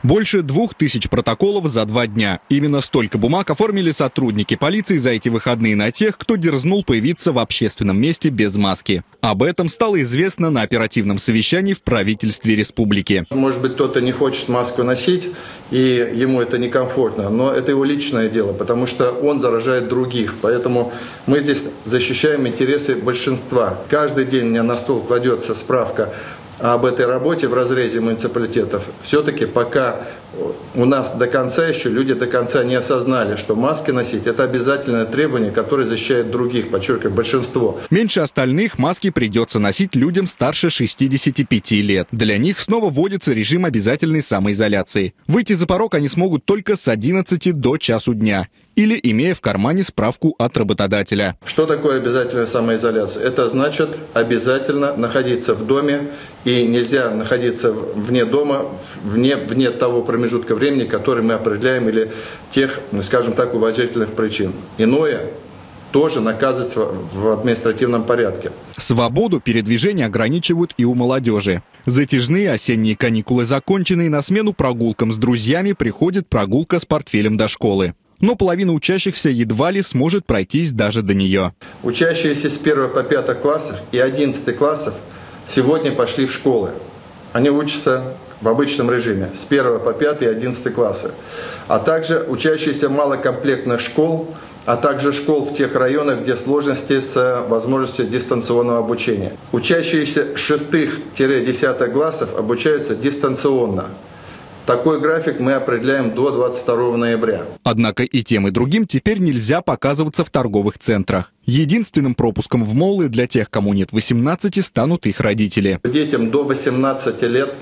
Больше 2000 протоколов за 2 дня. Именно столько бумаг оформили сотрудники полиции за эти выходные на тех, кто дерзнул появиться в общественном месте без маски. Об этом стало известно на оперативном совещании в правительстве республики. Может быть, кто-то не хочет маску носить, и ему это некомфортно, но это его личное дело, потому что он заражает других. Поэтому мы здесь защищаем интересы большинства. Каждый день мне на стол кладется справка об этой работе в разрезе муниципалитетов. Все-таки пока у нас до конца еще люди до конца не осознали, что маски носить – это обязательное требование, которое защищает других, подчеркиваю, большинство. Меньше остальных маски придется носить людям старше 65 лет. Для них снова вводится режим обязательной самоизоляции. Выйти за порог они смогут только с 11 до часу дня или имея в кармане справку от работодателя. Что такое обязательная самоизоляция? Это значит обязательно находиться в доме, и нельзя находиться вне дома, вне того промежутка времени, который мы определяем, или тех, скажем так, уважительных причин. Иное тоже наказывается в административном порядке. Свободу передвижения ограничивают и у молодежи. Затяжные осенние каникулы закончены, и на смену прогулкам с друзьями приходит прогулка с портфелем до школы. Но половина учащихся едва ли сможет пройтись даже до нее. Учащиеся с 1 по 5 классов и 11 классов сегодня пошли в школы. Они учатся в обычном режиме с 1 по 5 и 11 классы. А также учащиеся малокомплектных школ, а также школ в тех районах, где сложности с возможностью дистанционного обучения. Учащиеся с 6-10 классов обучаются дистанционно. Такой график мы определяем до 22 ноября. Однако и тем, и другим теперь нельзя показываться в торговых центрах. Единственным пропуском в моллы для тех, кому нет 18, станут их родители. Детям до 18 лет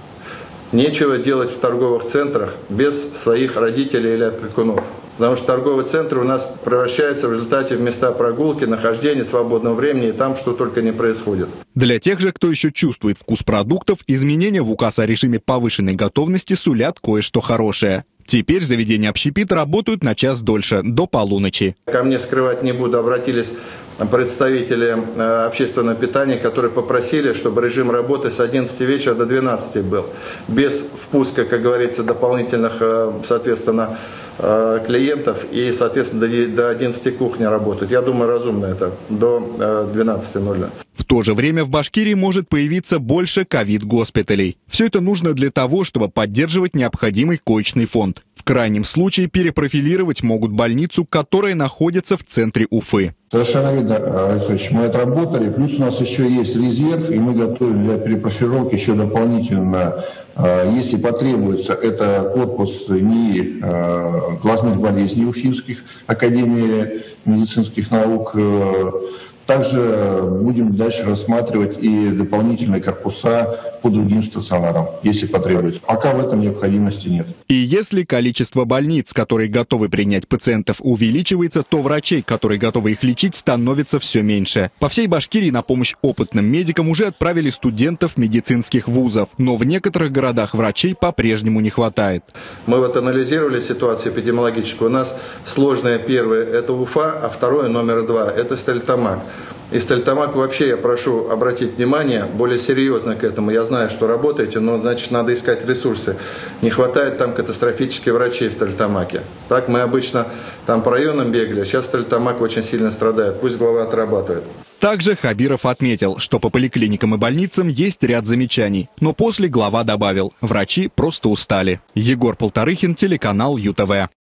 нечего делать в торговых центрах без своих родителей или опекунов. Потому что торговые центры у нас превращаются в результате в места прогулки, нахождения, свободного времени, и там что только не происходит. Для тех же, кто еще чувствует вкус продуктов, изменения в указ о режиме повышенной готовности сулят кое-что хорошее. Теперь заведения общепита работают на час дольше, до полуночи. Ко мне, скрывать не буду, обратились представители общественного питания, которые попросили, чтобы режим работы с 11 вечера до 12 был. Без впуска, как говорится, дополнительных, соответственно, клиентов, и, соответственно, до 11 кухня работает. Я думаю, разумно это, до 12:00. В то же время в Башкирии может появиться больше ковид-госпиталей. Все это нужно для того, чтобы поддерживать необходимый коечный фонд. В крайнем случае перепрофилировать могут больницу, которая находится в центре Уфы. Совершенно верно, Александрович, мы отработали, плюс у нас еще есть резерв, и мы готовим для перепрофилировки еще дополнительно, если потребуется, это корпус НИИ глазных болезней Уфимских, Академии медицинских наук. Также будем дальше рассматривать и дополнительные корпуса по другим стационарам, если потребуется. Пока в этом необходимости нет. И если количество больниц, которые готовы принять пациентов, увеличивается, то врачей, которые готовы их лечить, становится все меньше. По всей Башкирии на помощь опытным медикам уже отправили студентов медицинских вузов. Но в некоторых городах врачей по-прежнему не хватает. Мы вот анализировали ситуацию эпидемиологическую. У нас сложное первое – это Уфа, а второе, номер 2 – это Стерлитамак. И Стерлитамак вообще я прошу обратить внимание более серьезно к этому. Я знаю, что работаете, но значит надо искать ресурсы. Не хватает там катастрофически врачей в Стерлитамаке. Так мы обычно там по районам бегали, сейчас Стерлитамак очень сильно страдает. Пусть глава отрабатывает. Также Хабиров отметил, что по поликлиникам и больницам есть ряд замечаний. Но после глава добавил, врачи просто устали. Егор Полторыхин, телеканал ЮТВ.